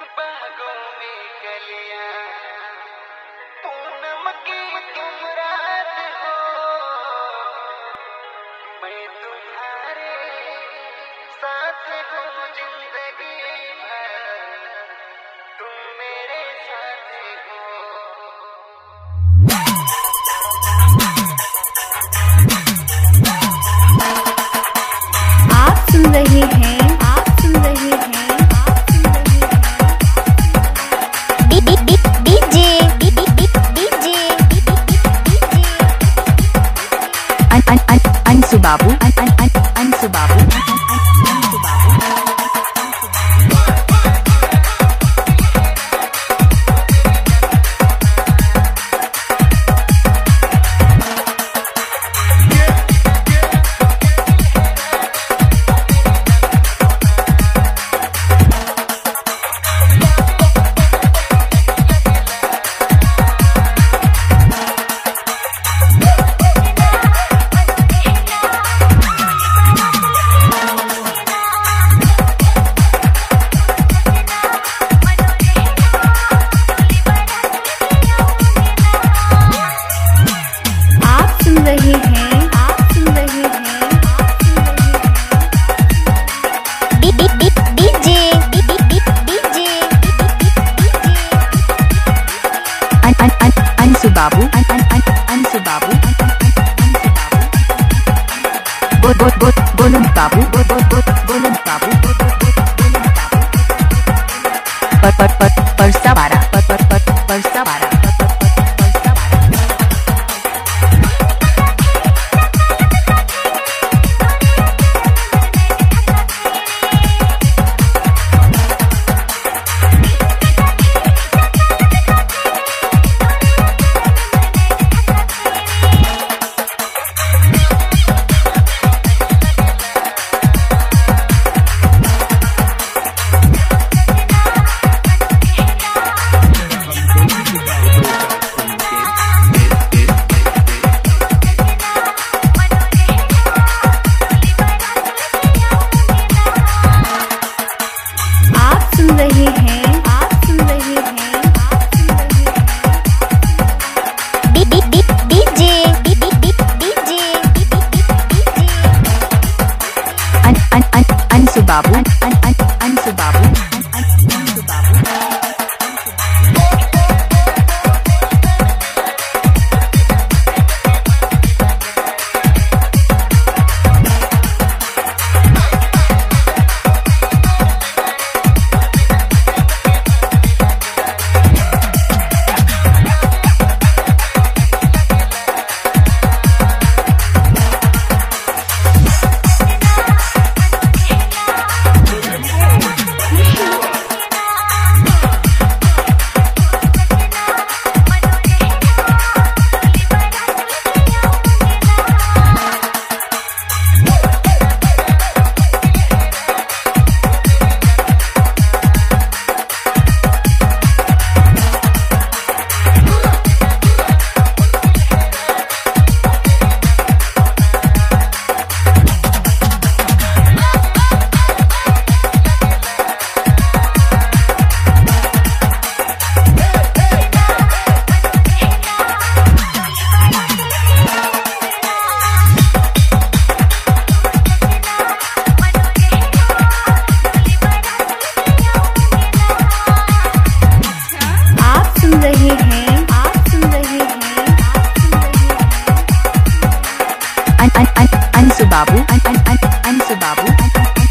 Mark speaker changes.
Speaker 1: बागों में कलियां पूनम की तुम रात हो, मैं तुम्हारे साथ हूँ जिंदगी भर, तुम मेरे साथ हो।
Speaker 2: आप सुन रहे हैं अंशु बाबू, अंशु बाबू। अंशु बाबू, अंशु बाबू, बोलो बाबू, बोलो बाबू। परसापारा, परसापारा। अंशु बाबू, अंशु बाबू। अंशु बाबू, अंशु बाबू।